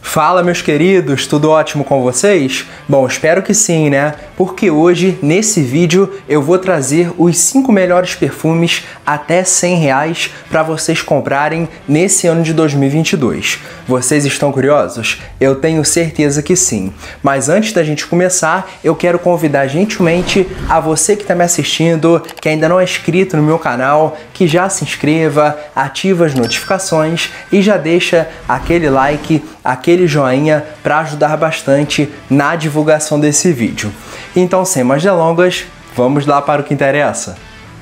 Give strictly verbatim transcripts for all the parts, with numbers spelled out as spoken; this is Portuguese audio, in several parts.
Fala, meus queridos, tudo ótimo com vocês? Bom, espero que sim, né? Porque hoje, nesse vídeo, eu vou trazer os cinco melhores perfumes até cem reais para vocês comprarem nesse ano de dois mil e vinte e dois. Vocês estão curiosos? Eu tenho certeza que sim. Mas antes da gente começar, eu quero convidar gentilmente a você que está me assistindo, que ainda não é inscrito no meu canal, que já se inscreva, ativa as notificações e já deixa aquele like, aquele joinha para ajudar bastante na divulgação desse vídeo. Então, sem mais delongas, vamos lá para o que interessa.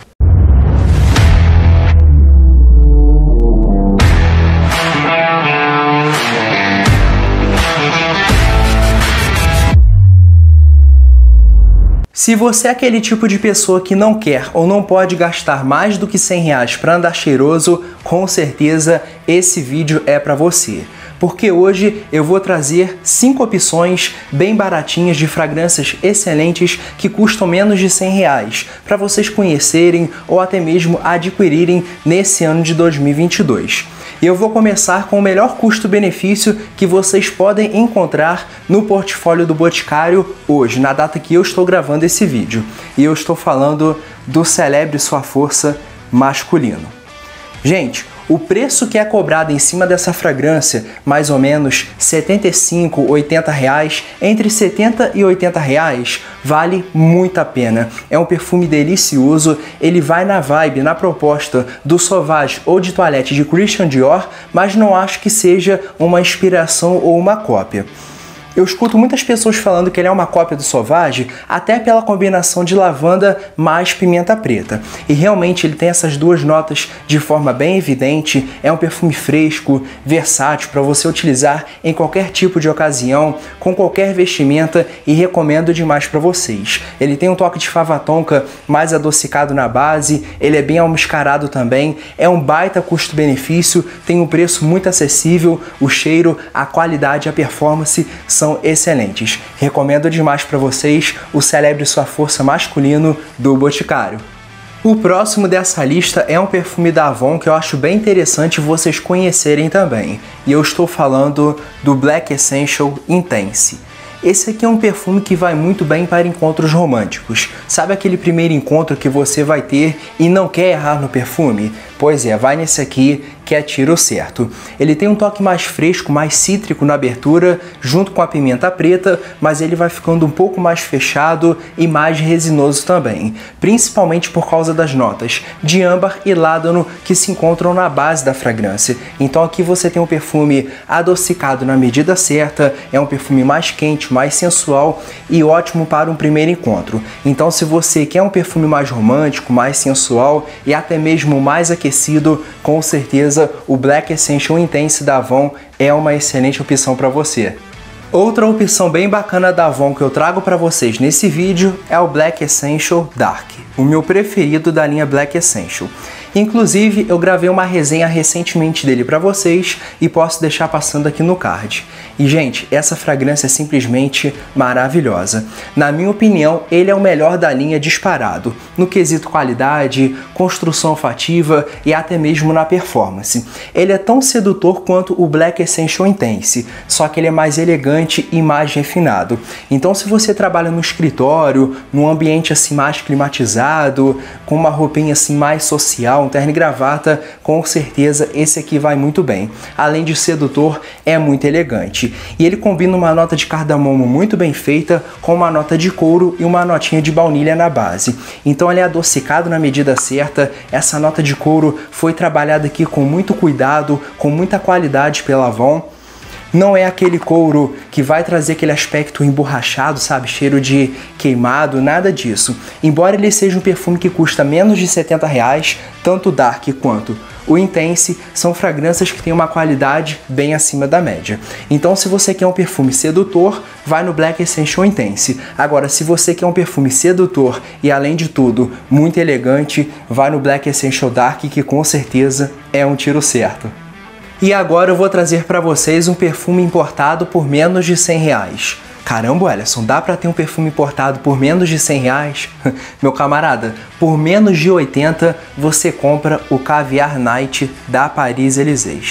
Se você é aquele tipo de pessoa que não quer ou não pode gastar mais do que cem reais para andar cheiroso, com certeza esse vídeo é para você. Porque hoje eu vou trazer cinco opções bem baratinhas de fragrâncias excelentes que custam menos de cem reais, para vocês conhecerem ou até mesmo adquirirem nesse ano de dois mil e vinte e dois. E eu vou começar com o melhor custo-benefício que vocês podem encontrar no portfólio do Boticário hoje, na data que eu estou gravando esse vídeo. E eu estou falando do Celebre Sua Força masculino. Gente, o preço que é cobrado em cima dessa fragrância, mais ou menos setenta e cinco, oitenta reais, entre setenta e oitenta reais, vale muito a pena. É um perfume delicioso, ele vai na vibe, na proposta do Sauvage Eau de Toilette de Christian Dior, mas não acho que seja uma inspiração ou uma cópia. Eu escuto muitas pessoas falando que ele é uma cópia do Sauvage, até pela combinação de lavanda mais pimenta preta. E realmente ele tem essas duas notas de forma bem evidente, é um perfume fresco, versátil, para você utilizar em qualquer tipo de ocasião, com qualquer vestimenta, e recomendo demais para vocês. Ele tem um toque de fava tonka mais adocicado na base, ele é bem almiscarado também, é um baita custo-benefício, tem um preço muito acessível, o cheiro, a qualidade e a performance são excelentes. Recomendo demais para vocês o Celebre Sua Força masculino do Boticário. O próximo dessa lista é um perfume da Avon que eu acho bem interessante vocês conhecerem também. E eu estou falando do Black Essential Intense. Esse aqui é um perfume que vai muito bem para encontros românticos. Sabe aquele primeiro encontro que você vai ter e não quer errar no perfume? Pois é, vai nesse aqui que é tiro certo. Ele tem um toque mais fresco, mais cítrico na abertura, junto com a pimenta preta, mas ele vai ficando um pouco mais fechado e mais resinoso também, principalmente por causa das notas de âmbar e ládano que se encontram na base da fragrância. Então aqui você tem um perfume adocicado na medida certa, é um perfume mais quente, mais sensual e ótimo para um primeiro encontro. Então se você quer um perfume mais romântico, mais sensual e até mesmo mais aquecido, com certeza o Black Essential Intense da Avon é uma excelente opção para você. Outra opção bem bacana da Avon que eu trago para vocês nesse vídeo é o Black Essential Dark, o meu preferido da linha Black Essential. Inclusive, eu gravei uma resenha recentemente dele para vocês e posso deixar passando aqui no card. E, gente, essa fragrância é simplesmente maravilhosa. Na minha opinião, ele é o melhor da linha disparado, no quesito qualidade, construção olfativa e até mesmo na performance. Ele é tão sedutor quanto o Black Essential Intense, só que ele é mais elegante e mais refinado. Então, se você trabalha no escritório, num ambiente assim mais climatizado, com uma roupinha assim mais social, um terno e gravata, com certeza esse aqui vai muito bem. Além de sedutor, é muito elegante. E ele combina uma nota de cardamomo muito bem feita com uma nota de couro e uma notinha de baunilha na base. Então ele é adocicado na medida certa, essa nota de couro foi trabalhada aqui com muito cuidado, com muita qualidade pela Avon. Não é aquele couro que vai trazer aquele aspecto emborrachado, sabe? Cheiro de queimado, nada disso. Embora ele seja um perfume que custa menos de setenta reais, tanto o Dark quanto o Intense são fragrâncias que têm uma qualidade bem acima da média. Então, se você quer um perfume sedutor, vai no Black Essential Intense. Agora, se você quer um perfume sedutor e, além de tudo, muito elegante, vai no Black Essential Dark, que com certeza é um tiro certo. E agora eu vou trazer para vocês um perfume importado por menos de cem reais. Caramba, Ellison, dá para ter um perfume importado por menos de cem reais? Meu camarada, por menos de oitenta você compra o Caviar Night da Paris Élysées.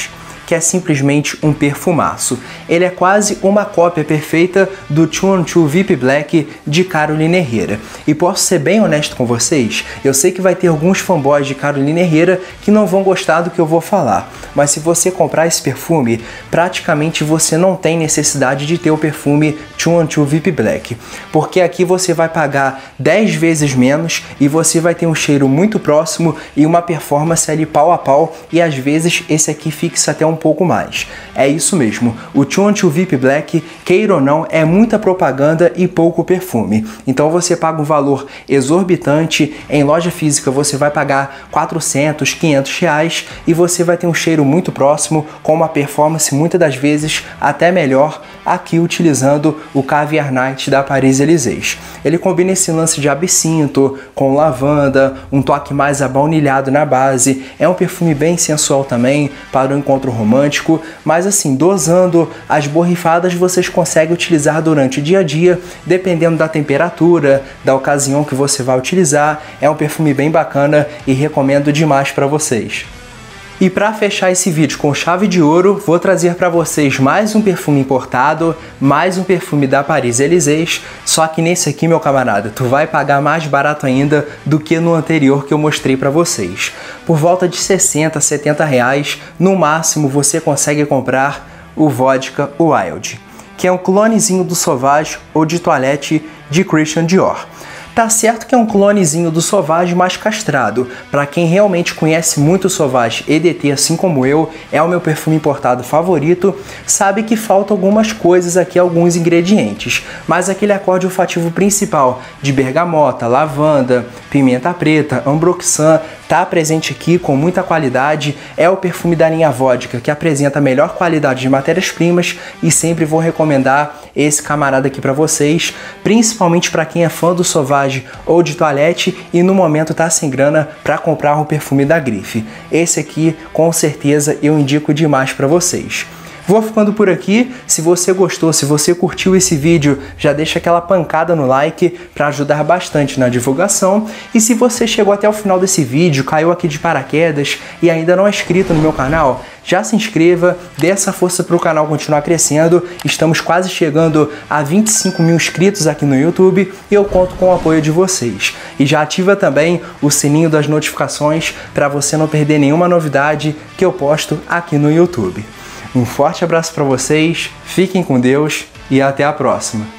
que é simplesmente um perfumaço. Ele é quase uma cópia perfeita do two on two V I P Black de Carolina Herrera. E posso ser bem honesto com vocês, eu sei que vai ter alguns fanboys de Carolina Herrera que não vão gostar do que eu vou falar, mas se você comprar esse perfume, praticamente você não tem necessidade de ter o perfume two on two V I P Black, porque aqui você vai pagar dez vezes menos e você vai ter um cheiro muito próximo e uma performance ali pau a pau, e às vezes esse aqui fixa até um pouco mais. É isso mesmo, o two on two V I P Black, queira ou não, é muita propaganda e pouco perfume. Então você paga um valor exorbitante, em loja física você vai pagar quatrocentos, quinhentos reais e você vai ter um cheiro muito próximo, com uma performance muitas das vezes até melhor, aqui utilizando o Caviar Night da Paris Élysées. Ele combina esse lance de absinto com lavanda, um toque mais abaunilhado na base, é um perfume bem sensual também para um encontro romântico, mas assim, dosando as borrifadas vocês conseguem utilizar durante o dia a dia, dependendo da temperatura, da ocasião que você vai utilizar. É um perfume bem bacana e recomendo demais para vocês. E para fechar esse vídeo com chave de ouro, vou trazer para vocês mais um perfume importado, mais um perfume da Paris Élysées, só que nesse aqui, meu camarada, tu vai pagar mais barato ainda do que no anterior que eu mostrei para vocês. Por volta de sessenta, setenta reais, no máximo você consegue comprar o Vodka Wild, que é um clonezinho do Sauvage Eau de Toilette de Christian Dior. Tá certo que é um clonezinho do Sauvage mais castrado. Para quem realmente conhece muito o Sauvage E D T, assim como eu, é o meu perfume importado favorito, sabe que faltam algumas coisas aqui, alguns ingredientes. Mas aquele acorde olfativo principal de bergamota, lavanda, pimenta preta, ambroxan, tá presente aqui com muita qualidade. É o perfume da linha Vodka, que apresenta a melhor qualidade de matérias-primas, e sempre vou recomendar esse camarada aqui para vocês, principalmente para quem é fã do Sauvage ou de Toilette e no momento tá sem grana para comprar um perfume da grife. Esse aqui, com certeza, eu indico demais para vocês. Vou ficando por aqui. Se você gostou, se você curtiu esse vídeo, já deixa aquela pancada no like para ajudar bastante na divulgação. E se você chegou até o final desse vídeo, caiu aqui de paraquedas e ainda não é inscrito no meu canal, já se inscreva, dê essa força para o canal continuar crescendo. Estamos quase chegando a vinte e cinco mil inscritos aqui no YouTube e eu conto com o apoio de vocês. E já ativa também o sininho das notificações para você não perder nenhuma novidade que eu posto aqui no YouTube. Um forte abraço para vocês, fiquem com Deus e até a próxima!